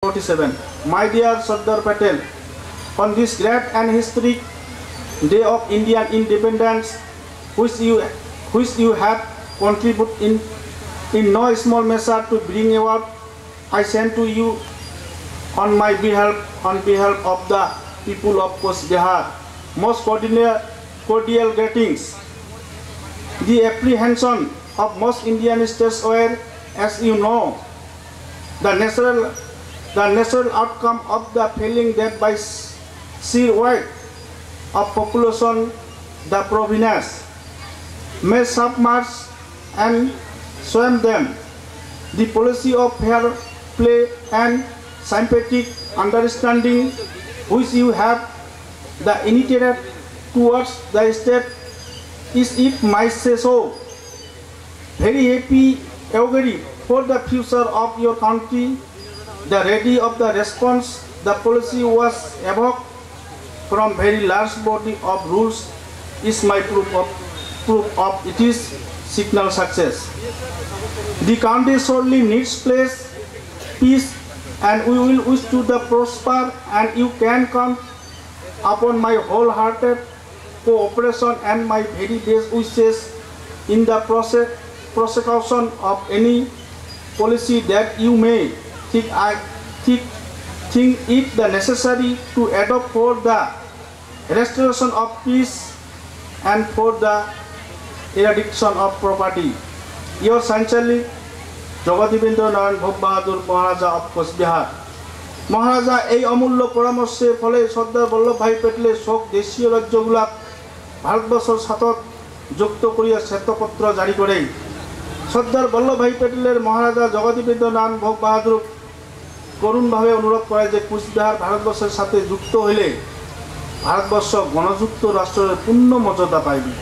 1947. My dear Sardar Patel, on this great and historic day of Indian independence, which you have contributed in no small measure to bring about, I send to you on behalf of the people of Coast Bihar, most cordial greetings. The apprehension of most Indian states were, as you know, the natural outcome of the failing that by sheer weight of population, the province may submerge and swamp them. The policy of fair play and sympathetic understanding which you have initiated towards the state is, if I say so, very happy augury for the future of your country. The ready of the response, the policy was evoked from very large body of rules is my proof of it is signal success. The country sorely needs peace, and we will wish to the prosper, and you can count upon my wholehearted cooperation and my very best wishes in the prosecution of any policy that you may think it the necessary to adopt for the restoration of peace and for the eradication of property. Yours sincerely, Jagadibendra Narayan Bhog Bahadur, Maharaja of Coast Bihar. মহারাজা এই অমূল্য পরামর্শের ফলে সর্দার বল্লভভাই পেটেলের শোক দেশীয় রাজ্যগুলা ভারতবর্ষের সাথে যুক্ত করিয়া শ্বেতপত্র জারি করে সর্দার বল্লভভাই পেটেলের মহারাজা জগদীবেন্দ্র নারায়ণ ভোগ বাহাদুর করুণভাবে অনুরোধ করে যে কুচবিহার ভারতবর্ষের সাথে যুক্ত হইলে ভারতবর্ষ গণযুক্ত রাষ্ট্রের পূর্ণ মর্যাদা পাইবে।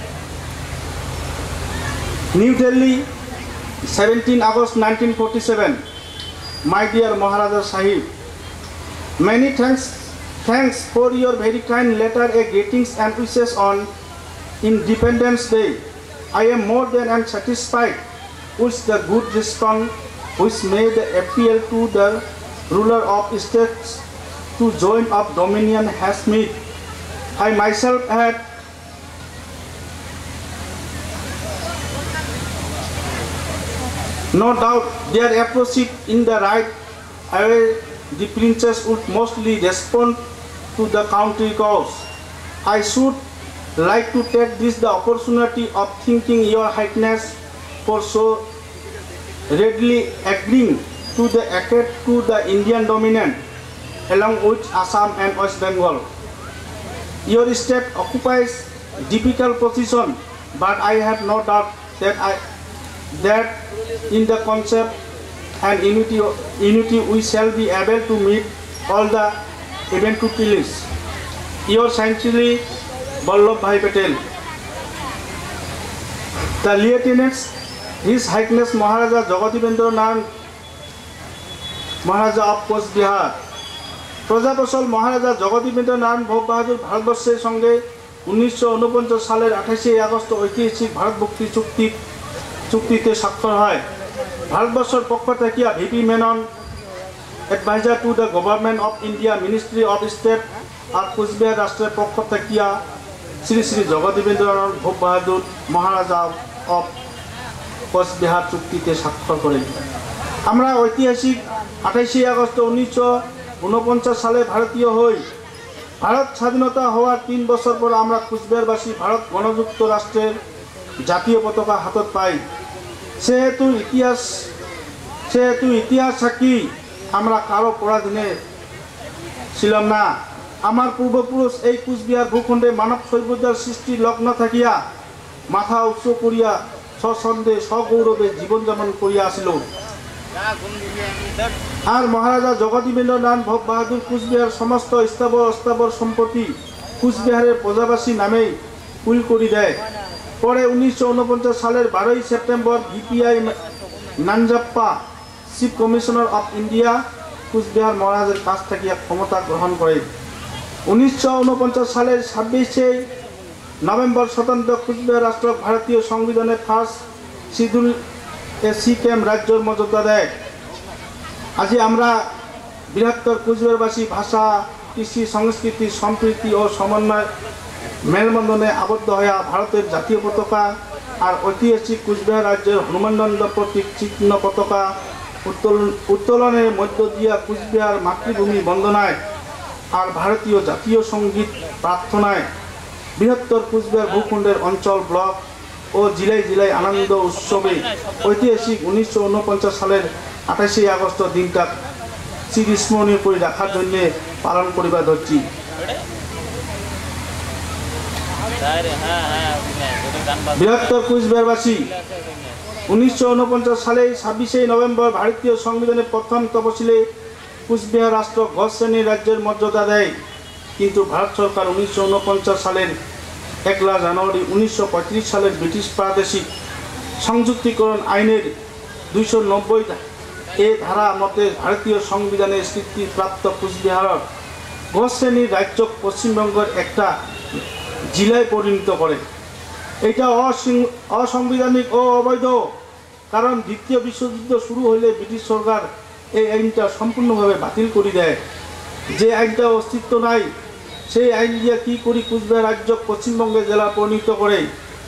New Delhi 17 August 1947. My dear Maharaja Sahib, many thanks for your very kind letter, greetings and wishes on Independence Day. I am more than satisfied with the good response which made the appeal to the ruler of states to join up dominion has made. I myself had no doubt their approach in the right way. The princess would mostly respond to the country cause. I should like to take this the opportunity of thanking your highness for so readily agreeing to the act to the Indian dominion along with Assam and West Bengal. Your state occupies difficult position, but I have no doubt that in the concept and unity we shall be able to meet all the eventualities. Yours sincerely, Vallabhbhai Patel. The Lieutenants, His Highness Maharaja Jagadibendra Narayan Maharaja of Coast Bihar. প্রজাবৎসল মহারাজা জগদীবেন্দ্র নারায়ণ ভোগ বাহাদুর ভারতবর্ষের সঙ্গে 1949 সালের 28 August ঐতিহাসিক ভারতভুক্তি চুক্তিতে স্বাক্ষর হয়। ভারতবর্ষের পক্ষ থেকে VP Menon, adviser to the government of India, ministry of state আর কুচবিহার রাষ্ট্রের পক্ষ থেকে শ্রী শ্রী জগদীবেন্দ্র নারায়ণ ভোগ বাহাদুর মহারাজা অফ কোচবিহার চুক্তিতে স্বাক্ষর করেন। আমরা ঐতিহাসিক 28 আগস্ট 1949 সালে ভারতীয় হই। ভারত স্বাধীনতা হওয়ার 3 বছর পর আমরা কুচবিহারবাসী ভারত গণযুক্ত রাষ্ট্রের জাতীয় পতাকা হাতত পাই। সেহেতু ইতিহাস সাক্ষী আমরা কারো পরাধীনে ছিলাম না। আমার পূর্বপুরুষ এই কুচবিহার ভূখণ্ডে মানব সভ্যতার সৃষ্টি লগ্ন থাকিয়া মাথা উৎস করিয়া সসন্দেহে সগৌরবে জীবনযাপন করিয়া আসিল। আর মহারাজা জগদীবেন্দ্র নারায়ণ ভোগ বাহাদুর কুচবিহার সমস্ত স্থাবর সম্পত্তি কুচবিহারের প্রজাবাসী নামেই উইল করে দেয়। পরে 1949 সালের 12 সেপ্টেম্বর ভিপিআই Nanjappa chief commissioner of India Cooch Behar মহারাজের কাছ থেকে ক্ষমতা গ্রহণ করে। 1949 সালের 26 নভেম্বর স্বতন্ত্র কুচবিহার রাষ্ট্র ভারতীয় সংবিধানের ফার্স্ট শিডিউল সিকেম রাজ্যের মর্যাদা দেয়। আজি আমরা বৃহত্তর কুচবিহারবাসী ভাষা, কৃষি, সংস্কৃতি, সম্প্রীতি ও সমন্বয় মেলবন্ধনে আবদ্ধ হয়ে ভারতের জাতীয় পতাকা আর ঐতিহাসিক কুচবিহার রাজ্যের হনুমানদণ্ড প্রতীক চিহ্ন পতাকা উত্তোলনের মধ্য দিয়া কুচবিহার মাতৃভূমি বন্দনায় আর ভারতীয় জাতীয় সঙ্গীত প্রার্থনায় বৃহত্তর কুচবিহার ভূখণ্ডের অঞ্চল, ব্লক ও জেলায় জেলায় আনন্দ উৎসবে ঐতিহাসিক 1949 সালের 28 আগস্ট দিনটা চিরস্মরণীয় করে রাখার জন্য পালন করিবা ধরছি। বৃহত্তর কুচবিহারবাসী 1949 সালে 26 নভেম্বর ভারতীয় সংবিধানের প্রথম তফসিলে কুচবিহার রাষ্ট্র ঘ শ্রেণীর রাজ্যের মর্যাদা দেয়, কিন্তু ভারত সরকার 1949 সালের 1 জানুয়ারি 1935 সালের ব্রিটিশ প্রাদেশিক সংযুক্তিকরণ আইনের 290 এ ধারা মতে ভারতীয় সংবিধানের স্বীকৃতিপ্রাপ্ত কুচবিহার ঘ শ্রেণীর রাজ্য পশ্চিমবঙ্গের একটা জেলায় পরিণত করে। এটা অসাংবিধানিক ও অবৈধ, কারণ দ্বিতীয় বিশ্বযুদ্ধ শুরু হলে ব্রিটিশ সরকার এই আইনটা সম্পূর্ণভাবে বাতিল করে দেয়। যে আইনটা অস্তিত্ব নাই সেই আইন দিয়ে কী করি কুচবিহার রাজ্য পশ্চিমবঙ্গের জেলা পরিণত করে।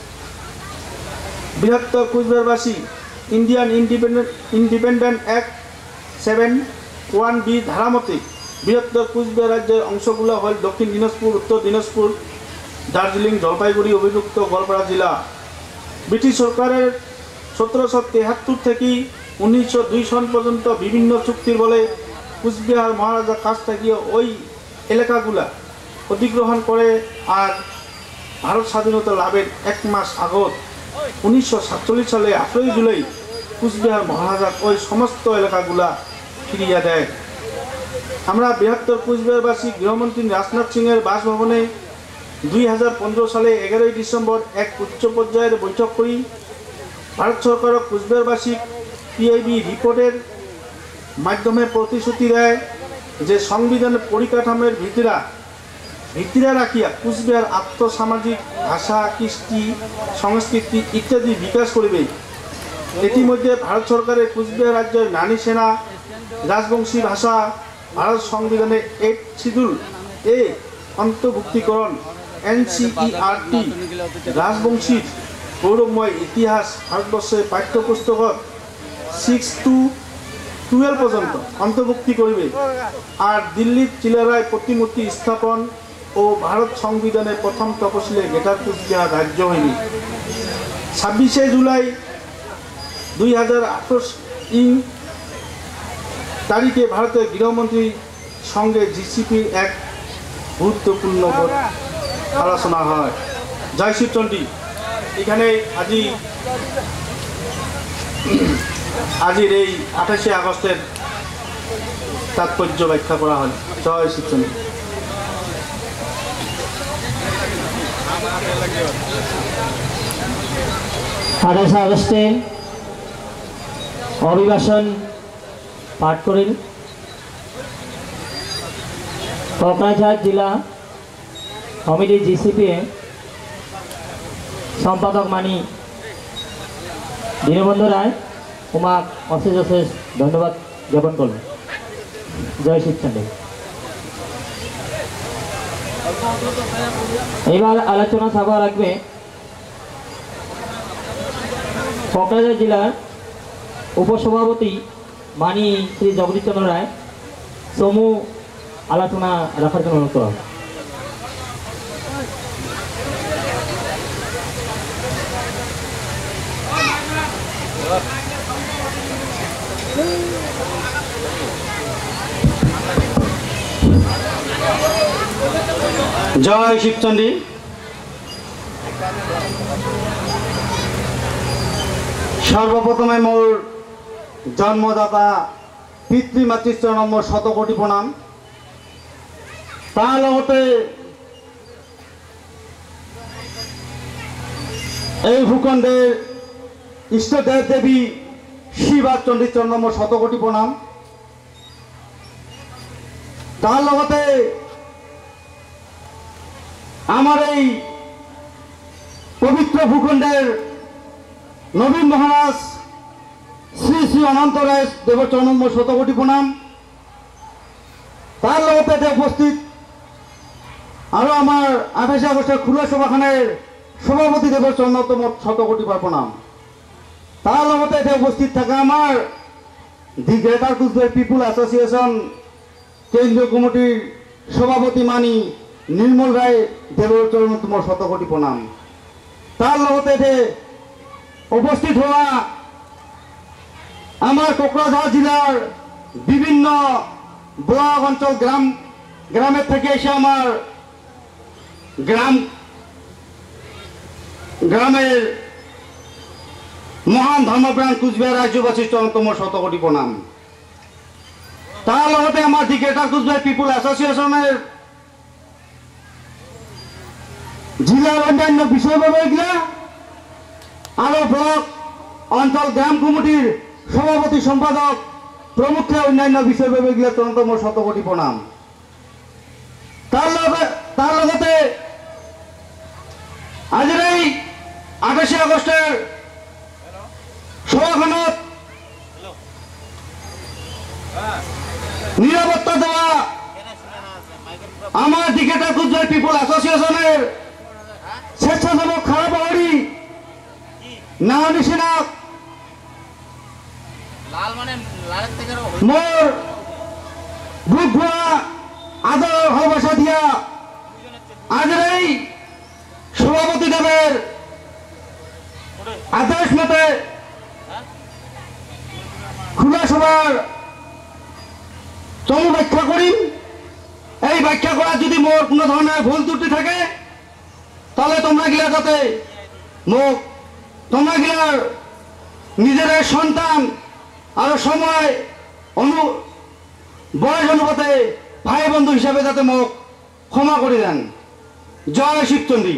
বৃহত্তর কুচবিহারবাসী ইন্ডিয়ান ইন্ডিপেন্ডেন্ট অ্যাক্ট 7(1)B ধারা মতে বৃহত্তর কুচবিহার রাজ্যের অংশগুলো হল দক্ষিণ দিনাজপুর, উত্তর দিনাজপুর, দার্জিলিং, জলপাইগুড়ি, অবিভক্ত গোয়ালপাড়া জেলা। ব্রিটিশ সরকারের 1773 থেকে 1902 সন পর্যন্ত বিভিন্ন চুক্তির বলে কুচবিহার মহারাজার কাছ থেকে ওই এলাকাগুলা অধিগ্রহণ করে, আর ভারত স্বাধীনতা লাভের 1 মাস আগত 1947 সালে 18 জুলাই কুচবিহার মহারাজা ওই সমস্ত এলাকাগুলা ফিরিয়ে দেয়। আমরা বৃহত্তর কুচবিহারবাসী গৃহমন্ত্রী রাজনাথ সিংয়ের বাসভবনে 2015 সালে 11 ডিসেম্বর এক উচ্চ পর্যায়ের বৈঠক করি। ভারত সরকার কুচবিহারবাসী পিআইবি রিপোর্টের মাধ্যমে প্রতিশ্রুতি দেয় যে সংবিধানের পরিকাঠামোর ভিতরে রাখিয়া কুচবিহার আর্থসামাজিক, ভাষা, কৃষ্টি, সংস্কৃতি ইত্যাদি বিকাশ করিবে। ইতিমধ্যে ভারত সরকারের কুচবিহার রাজ্যের নারী সেনা, রাজবংশী ভাষা ভারত সংবিধানের 8 শিডিউল এ অন্তর্ভুক্তিকরণ, NCERT রাজবংশীর গৌরবময় ইতিহাস ভারতবর্ষের পাঠ্যপুস্তকত 6 to 12 পর্যন্ত অন্তর্ভুক্তি করিবে। আর দিল্লির চিলারায় প্রতিমূর্তি স্থাপন ও ভারত সংবিধানের প্রথম তফসিলে গ্রেটার কুচবিহার রাজ্য হয়নি। 26 জুলাই 2018 তারিখে ভারতের গৃহমন্ত্রীর সঙ্গে জিসিপির এক গুরুত্বপূর্ণ আলোচনা হয়। জয় শিবচণ্ডী। এখানে আজির এই 28 আগস্টের তাৎপর্য ব্যাখ্যা করা হয়। জয় শিবচণ্ডী। 28 আগস্টে অভিবাসন পাঠ করেন কোকরাঝাড় জেলা কমিটি জিসিপি সম্পাদক মানি দীনবন্ধু রায় উমাক অশেষ অশেষ ধন্যবাদ জ্ঞাপন করলেন। জয় শিবচণ্ডী। এবার আলোচনা সভা রাখবে কোকরাঝাড় জেলার উপসভাপতি মানি শ্রী জগদীশ চন্দ্র রায়। সমূহ আলোচনা রাখার জন্য অনুরোধ করা। জয় শিবচণ্ডী। সর্বপ্রথমে মোর জন্মদাতা পিতৃমাতৃ চরণম্বর শতকোটি প্রণাম। তার লগতে এই ভূখণ্ডের ইষ্ট দেব দেবী শিব আর চণ্ডী চরণম্বর শতকোটি প্রণাম। তার লগতে আমার এই পবিত্র ভূখণ্ডের নবীন মহারাজ শ্রী শ্রী অনন্ত রায় দেব চরণম্বর শতকোটি প্রণাম। তার লগতে উপস্থিত আরো আমার 28 আগস্টের খুলা সভাখানের সভাপতি দেবের চরণতম শতকোটি প্রণাম। তার লগতে উপস্থিত থাকা আমার the greater Cooch Behar people association কেন্দ্রীয় কমিটির সভাপতি মানি নির্মল রায় দেবের চরণতম শতকোটি প্রণাম। তার লগতে উপস্থিত হওয়া আমার কোকরাঝাড় জেলার বিভিন্ন ব্লক অঞ্চল গ্রামের থেকে এসে আমার গ্রামের মহান ধর্মপ্রাণ কুচবিহার রাজ্যবাসীর চরণতম শতকোটি প্রণাম। তার লগতে আমার দি গ্রেটার কুচবিহার পিপুল অ্যাসোসিয়েশনের জেলার অন্যান্য বিষয়ববীরা আরো ব্লক অঞ্চল গ্রাম কমিটির সভাপতি সম্পাদক প্রমুখে অন্যান্য বিষয়ববীরা চরণতম শতকোটি প্রণাম। তার লগতে আজের এই 28 আগস্টের সভাখনত নিরাপত্তা দেওয়া আমার দি গ্রেটার কুচবিহার পিপুল অ্যাসোসিয়েশনের স্বেচ্ছাসেবক খারাপহাড়ি নাহানি সেনাক মোর গ্রুপ ভুয়া আদর ভালোবাসা দিয়া আজের এই সভাপতি দেবের আদেশ মতে খুলা সভার চমু ব্যাখ্যা করি। এই ব্যাখ্যা করা যদি মোর কোনো ধরনের ভুল ত্রুটি থাকে তাহলে তোমরা গিলা যাতে তোমরা গিলার নিজের সন্তান আরো সময় বয়স অনুপাতে ভাই বন্ধু হিসাবে যাতে মোক ক্ষমা করে দেন। জয় শিবচন্ডী।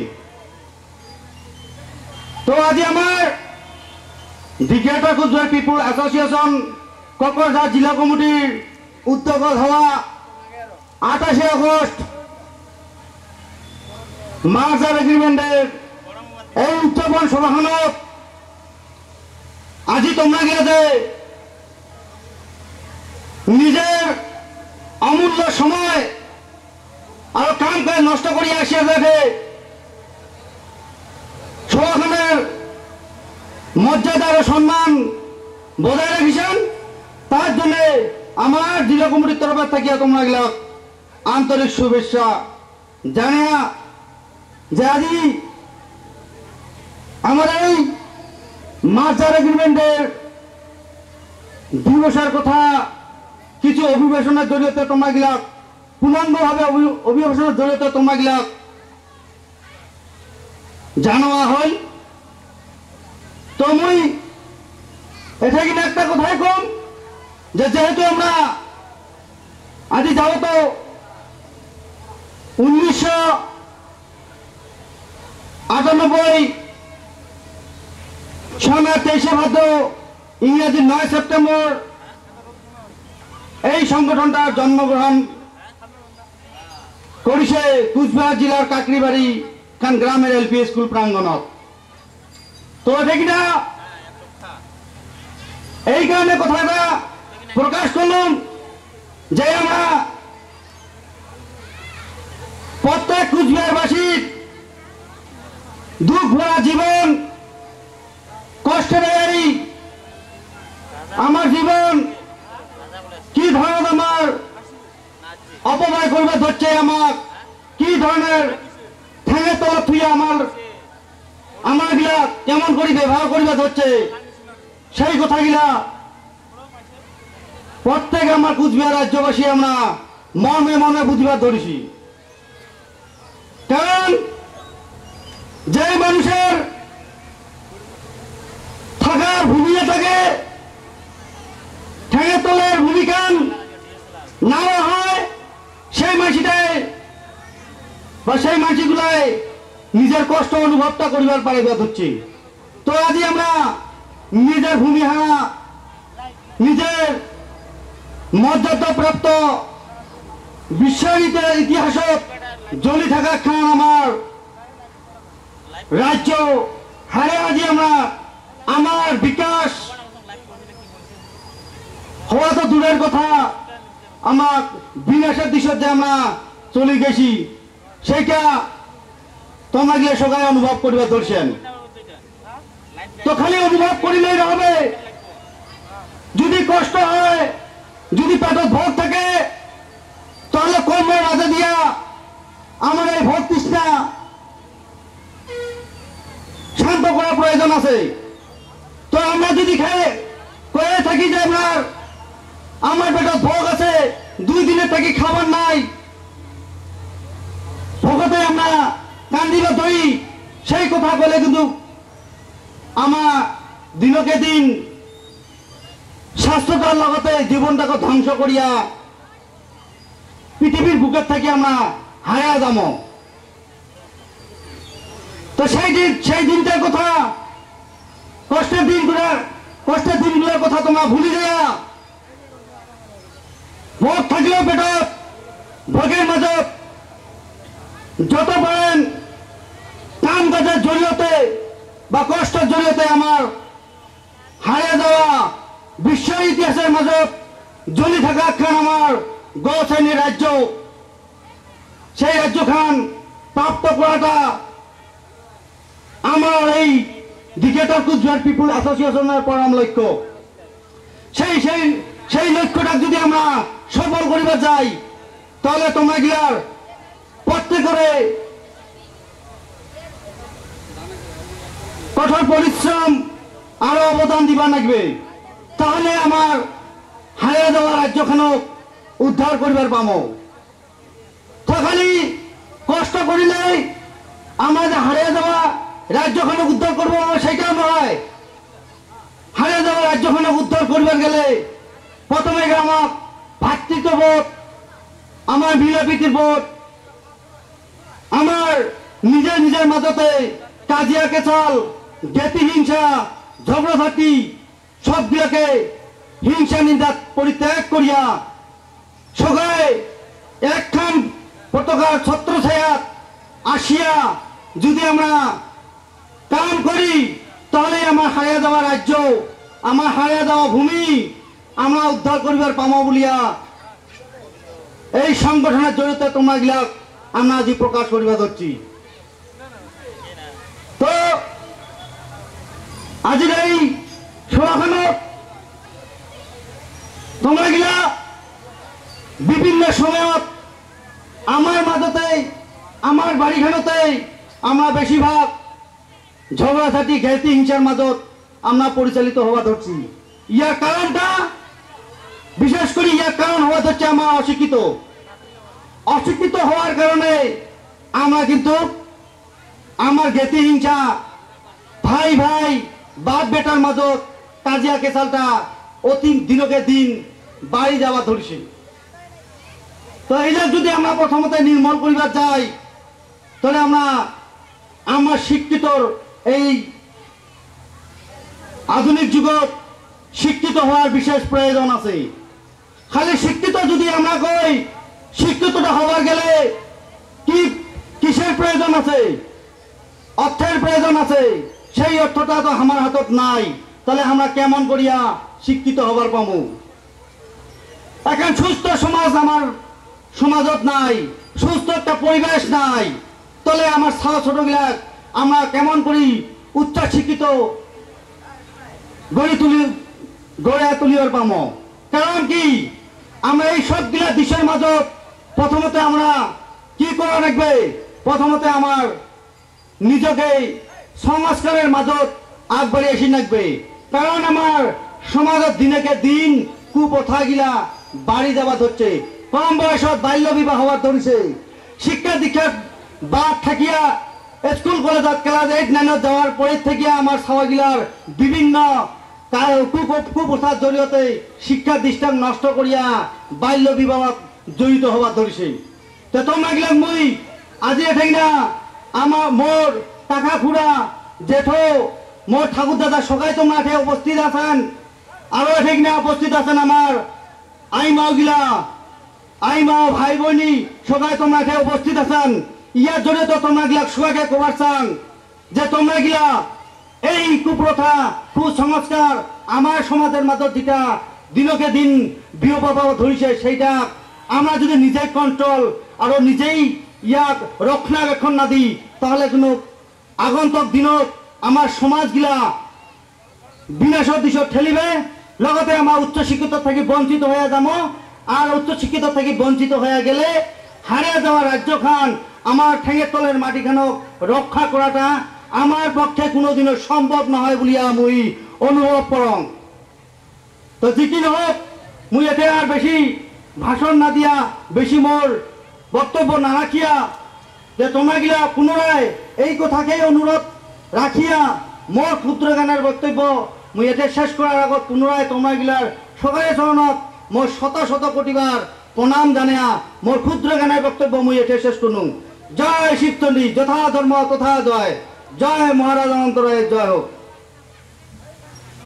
তো আজি আমার the greater Cooch Behar people association Kokrajhar জেলা কমিটির উদ্যোগত হওয়া 28 আগস্ট মার্জার এগ্রিমেন্টের এই উদযাপন সভাখনত আজি তোমরা গিয়ে নিজের অমূল্য সময় আর কাম কাজ নষ্ট করিয়া আসিয়া দেখে সভাখানের মর্যাদা ও সম্মান বজায় রেখেছেন। তার জন্য আমার জেলা কমিটির তরফে থাকিয়া তোমরা গেলা আন্তরিক শুভেচ্ছা জানিয়া যে আজি আমার এই মার্জার এগ্রিমেন্টের দিবসের কথা কিছু অভিবেশনের জড়িয়ে তোমরা গেলা পূর্ণাঙ্গভাবে অভিবেশনের জড়িয়ে তোমরা গেলা জানোয়া হল। তো মুই এটা কিনা একটা কথাই কম যে যেহেতু আমরা আজি যাও তো 1998 সনের 23 ভাদ্র ইংরেজি 9 সেপ্টেম্বর এই সংগঠনটার জন্মগ্রহণ করেছে কুচবিহার জেলার কাকরিবাড়ি খান গ্রামের এলপি স্কুল প্রাঙ্গণত। তো এটা এই কারণে কথাটা প্রকাশ করলাম যে আমরা প্রত্যেক কুচবিহারবাসীর দুঃখ ভরা জীবন কষ্টের আমার জীবন কি ধরনের আমার অপব্যয় করবে ধরছে, আমার কি ধরনের ঠেঙে তলা থুয়ে আমার গিলা কেমন করি ব্যবহার করিবা ধরছে, সেই কথা গিলা প্রত্যেক আমার কুচবিহার রাজ্যবাসী আমরা মনে মনে বুঝিবার ধরেছি। কারণ যে মানুষের থাকার ভূমিকা থাকে ঠেঙে তলের ভূমিকা নেওয়া হয়, সেই মানসিটাই বা সেই মানসিগুলাই নিজের কষ্ট অনুভবটা করিবার পারিবার হচ্ছে। তো আজি আমরা নিজের ভূমিহারা নিজের মর্যাদাপ্রাপ্ত বিশ্বহিতের ইতিহাসত জ্বলি থাকা খান আমার রাজ্য হারে আজি আমরা আমার বিকাশ হওয়া তো দূরের কথা, আমার বিনাশের দিশে যে আমরা চলে গেছি সেইটা তোমরা গিয়ে সবাই অনুভব করিবা ধরছেন। তো খালি অনুভব করিলেই হবে, যদি কষ্ট হয়, যদি পেটত ভোগ থাকে, তাহলে কর্মের মাঝে দিয়া আমার এই ভোগ তৃষ্ণা শান্ত করার প্রয়োজন আছে। তো আমরা যদি কয়ে থাকি যে আমার পেটত ভোগ আছে, 2 দিনের থাকি খাবার নাই, ভোগতে আমরা কান্দিবা ধরি, সেই কথা বলে কিন্তু আমার দিনকে দিন স্বাস্থ্যটার লগতে জীবনটাকে ধ্বংস করিয়া পৃথিবীর বুকের থেকে আমরা হারিয়ে যাম। তো সেই দিনটার কথা, কষ্টের দিনগুলোর কথা তোমরা ভুলে যাইয়া ভোগ থাকলেও পেটত, ভোগের মাজত যত পারেন কাম কাজের জড়িয়তে বা কষ্টের জড়িয়তে আমার হারিয়ে যাওয়া বিশ্ব ইতিহাসের মাজত জ্বলি থাকা খান আমার গৌশ্রেণীর রাজ্য, সেই রাজ্য খান প্রাপ্ত করাটা আমার এই ডিকেটার কুচবিহার পিপুল অ্যাসোসিয়েশনের পরম লক্ষ্য। সেই লক্ষ্যটা যদি আমরা সফল করিবার যাই, তাহলে তোমরা গিয়ার প্রত্যেকরে কঠোর পরিশ্রম আরো অবদান দিবা লাগবে, তাহলে আমার হারিয়ে যাওয়া রাজ্যখানক উদ্ধার করিবার পামো। তো খালি কষ্ট করিলেই আমরা যে হারিয়ে যাওয়া রাজ্যখানক উদ্ধার করবো সেটাও নয়। হারিয়ে যাওয়া রাজ্যখানক উদ্ধার করিবার গেলে প্রথমে আমার ভাতৃত্ববোধ, আমার মিলাপ্রীতির বোধ, আমার নিজের মাজতে কাজিয়া কেচাল, জ্ঞাতি হিংসা, ঝগড়াঝাটি সবগুলোকে হিংসা নিন্দা পরিত্যাগ করিয়া সবাই একখান পতাকার ছত্র ছায়াত আসিয়া যদি আমরা কাম করি, তাহলে আমার হারিয়ে যাওয়া রাজ্য, আমার হারিয়ে যাওয়া ভূমি আমরা উদ্ধার করিবার পামো বলিয়া এই সংগঠনের জড়িত তোমরা গিলাক আমরা আজি প্রকাশ করিবা ধরছি। তো আজির এই সভাখানত তোমরা গিলা বিভিন্ন সময়ত আমার মাঝতে, আমার বাড়িখানতে আমরা বেশিরভাগ ঝগড়াঝাটি ঘেরতি হিংসার মাজত আমরা পরিচালিত হওয়া ধরছি। ইয়ার কারণটা, বিশেষ করে ইয়ার কারণ হওয়া ধরছে আমরা অশিক্ষিত হওয়ার কারণে আমরা কিন্তু আমার ঘেরতি হিংসা, ভাই বাপ বেটার মাজত কাজিয়া কেচালটা অতি দিনকে দিন বাড়ি যাওয়া ধরছে। তো এইটা যদি আমরা প্রথমতে নির্মূল করিবার যাই, তাহলে আমার শিক্ষিতর এই আধুনিক যুগত শিক্ষিত হওয়ার বিশেষ প্রয়োজন আছে। খালি শিক্ষিত যদি আমরা কই, শিক্ষিতটা হওয়ার গেলে কিসের প্রয়োজন আছে? অর্থের প্রয়োজন আছে। সেই অর্থটা তো আমার হাতত নাই, তাহলে আমরা কেমন করিয়া শিক্ষিত হবার পামু? এখন সুস্থ সমাজ আমার সমাজত নাই, সুস্থ একটা পরিবেশ নাই, তাহলে আমার ছোট গিলাক আমরা কেমন করি উচ্চ শিক্ষিত গড়ে তুলিবার পামো? কারণ কি, আমরা এই সবগুলা বিষয়ের মাজত প্রথমতে আমরা কি করা রাখবে? প্রথমতে আমার নিজকে সংস্কারের মাজত আগবাড়ি এসে রাখবে। কারণ আমার সমাজত দিনকে দিন কুপ্রথা গিলা বাড়ি যাওয়া ধরছে। কম বয়সত বাল্য বিবাহ হওয়ার ধরছে। শিক্ষা দীক্ষার বাদ থাকিয়া স্কুল কলেজত ক্লাস 8, 9 যাওয়ার পরে থেকে আমার ছাওয়াগিলার বিভিন্ন কুপ্রথার জড়িয়তে শিক্ষা দৃষ্টান নষ্ট করিয়া বাল্য বিবাহত জড়িত হওয়া ধরছে। তো তোমরা গিলাক মই আজি এঠাই না আমার মোর টাকা খুড়া জেঠো মোর ঠাকুর দাদা সবাই তোমরা এঠে উপস্থিত আছেন। আরো এঠাই না উপস্থিত আছেন আমার আই মা ভাই বোনি সবাই তোমরা এঠে উপস্থিত আছেন। ইয়ার জড়িত তোমরা গিলাক সবাইকে কবার চান যে তোমরা গিলা এই কুপ্রথা কুসংস্কার আমার সমাজের মাঝে যেটা দিনকে দিন বিয়পা পাব ধৰিছে সেইটা আমরা যদি নিজে কন্ট্রোল আৰু নিজেই ইয়াক রক্ষণাবেক্ষণ না দিই তাহলে কোনো আগন্তুক দিনত আমার সমাজগিলা বিনাশৰ দিশত ঠেলিবে লগতে আমার উচ্চশিক্ষিত থাকি বঞ্চিত হয়ে যাব আর উচ্চশিক্ষিত থাকি বঞ্চিত হয়ে গেলে হারিয়ে যাওয়া রাজ্যখান আমার ঠেঙের তলের মাটিখানক রক্ষা করাটা আমার পক্ষে কোনোদিনও সম্ভব নহয় বলিয়া মুই অনুভব করং। তো যি কি নহওক মুই এতে আর বেশি ভাষণ না দিয়া বেশি মোর বক্তব্য না রাখিয়া যে তোমরা পুনরায় এই কথাকেই অনুরোধ রাখিয়া মোর ক্ষুদ্র জ্ঞানের বক্তব্য মুই এতে শেষ করার আগত পুনরায় তোমরা সকালে চরণত মোর শত শত কোটিবার প্রণাম জানিয়া মোর ক্ষুদ্র জ্ঞানের বক্তব্য মুই এতে শেষ করলুম। জয় শিবচণ্ডী, যথা ধর্ম তথা জয়, জয় মহারাজ অনন্ত রায়ের জয় হোক।